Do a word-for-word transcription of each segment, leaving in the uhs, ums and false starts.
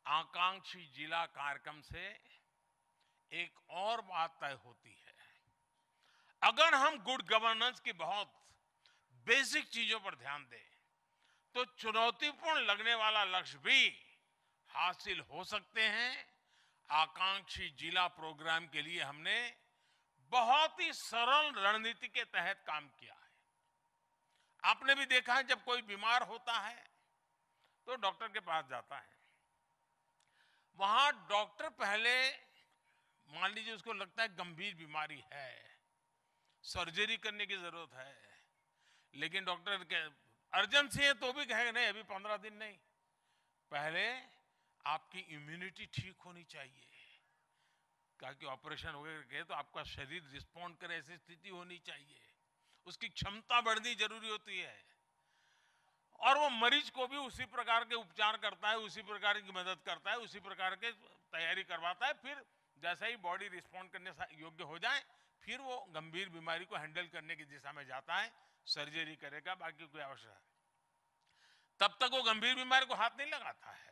आकांक्षी जिला कार्यक्रम से एक और बात तय होती है। अगर हम गुड गवर्नेंस की बहुत बेसिक चीजों पर ध्यान दें तो चुनौतीपूर्ण लगने वाला लक्ष्य भी हासिल हो सकते हैं। आकांक्षी जिला प्रोग्राम के लिए हमने बहुत ही सरल रणनीति के तहत काम किया है। आपने भी देखा है, जब कोई बीमार होता है तो डॉक्टर के पास जाता है। वहां डॉक्टर पहले, मान लीजिए उसको लगता है गंभीर बीमारी है, सर्जरी करने की जरूरत है, लेकिन डॉक्टर के अर्जेंसी है तो भी कहेगा नहीं, अभी पंद्रह दिन नहीं, पहले आपकी इम्यूनिटी ठीक होनी चाहिए, कहा कि ऑपरेशन वगैरह के तो आपका शरीर रिस्पॉन्ड करे, ऐसी स्थिति होनी चाहिए, उसकी क्षमता बढ़नी जरूरी होती है। और वो मरीज को भी उसी प्रकार के उपचार करता है, उसी प्रकार की मदद करता है, उसी प्रकार के तैयारी करवाता है। फिर जैसा ही बॉडी रिस्पॉन्ड करने योग्य हो जाए, फिर वो गंभीर बीमारी को हैंडल करने की दिशा में जाता है, सर्जरी करेगा, बाकी कोई आवश्यक है। तब तक वो गंभीर बीमारी को हाथ नहीं लगाता है।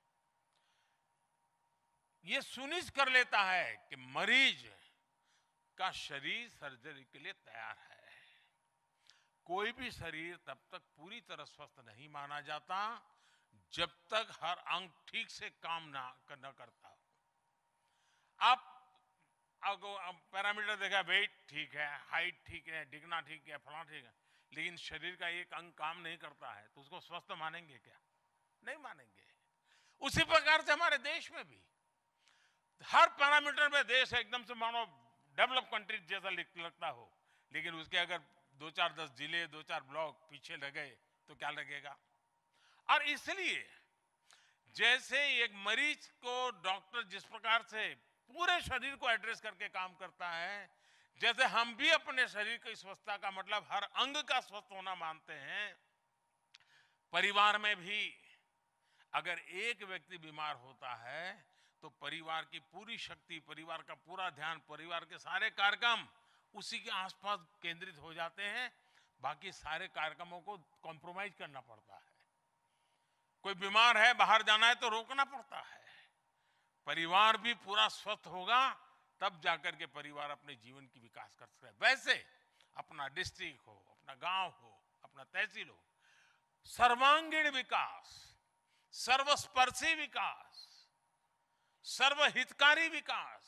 ये सुनिश्चित कर लेता है कि मरीज का शरीर सर्जरी के लिए तैयार है। कोई भी शरीर तब तक पूरी तरह स्वस्थ नहीं माना जाता जब तक हर अंग ठीक से काम ना न करता हो। आप पैरामीटर देखा, वेट ठीक है, हाइट ठीक है, डिगना ठीक है, फला ठीक है, लेकिन शरीर का एक अंग काम नहीं करता है तो उसको स्वस्थ मानेंगे क्या? नहीं मानेंगे। उसी प्रकार से हमारे देश में भी हर पैरामीटर में देश एकदम से मानो डेवलप कंट्री जैसा लगता हो, लेकिन उसके अगर दो चार दस जिले, दो चार ब्लॉक पीछे लगे तो क्या लगेगा? और इसलिए जैसे एक मरीज को डॉक्टर जिस प्रकार से पूरे शरीर को एड्रेस करके काम करता है, जैसे हम भी अपने शरीर की स्वस्थता का मतलब हर अंग का स्वस्थ होना मानते हैं, परिवार में भी अगर एक व्यक्ति बीमार होता है तो परिवार की पूरी शक्ति, परिवार का पूरा ध्यान, परिवार के सारे कार्यक्रम उसी के आसपास केंद्रित हो जाते हैं। बाकी सारे कार्यक्रमों को कॉम्प्रोमाइज करना पड़ता है। कोई बीमार है, बाहर जाना है तो रोकना पड़ता है। परिवार भी पूरा स्वस्थ होगा तब जाकर के परिवार अपने जीवन की विकास कर सकता है। वैसे अपना डिस्ट्रिक्ट हो, अपना गांव हो, अपना तहसील हो, सर्वांगीण विकास, सर्वस्पर्शी विकास, सर्वहितकारी विकास,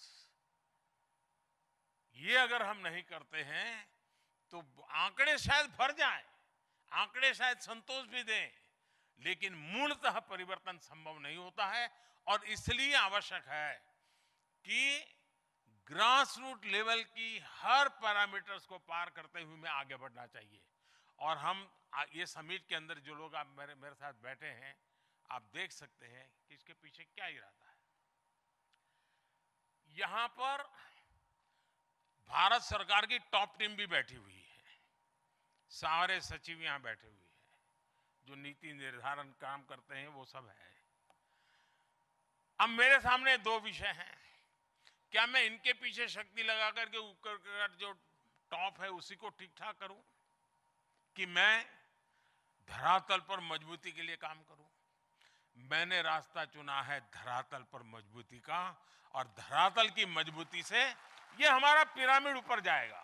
ये अगर हम नहीं करते हैं तो आंकड़े शायद भर जाएं, आंकड़े शायद संतोष भी दें, लेकिन मूलतः परिवर्तन संभव नहीं होता है। और इसलिए आवश्यक है कि ग्रास रूट लेवल की हर पैरामीटर्स को पार करते हुए हमें आगे बढ़ना चाहिए। और हम ये समिट के अंदर जो लोग आप मेरे मेरे साथ बैठे हैं, आप देख सकते हैं कि इसके पीछे क्या इरादा है। यहां पर भारत सरकार की टॉप टीम भी बैठी हुई है, सारे सचिव यहां बैठे हुए हैं, जो नीति निर्धारण काम करते हैं वो सब है। अब मेरे सामने दो विषय हैं, क्या मैं इनके पीछे शक्ति लगा करके ऊपर जो टॉप है उसी को ठीक ठाक करूं, कि मैं धरातल पर मजबूती के लिए काम करूं? मैंने रास्ता चुना है धरातल पर मजबूती का, और धरातल की मजबूती से ये हमारा पिरामिड ऊपर जाएगा।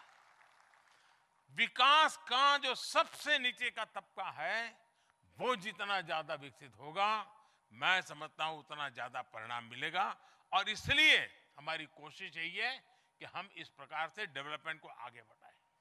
विकास का जो सबसे नीचे का तबका है वो जितना ज्यादा विकसित होगा, मैं समझता हूं उतना ज्यादा परिणाम मिलेगा। और इसलिए हमारी कोशिश यही है कि हम इस प्रकार से डेवलपमेंट को आगे बढ़ाएं।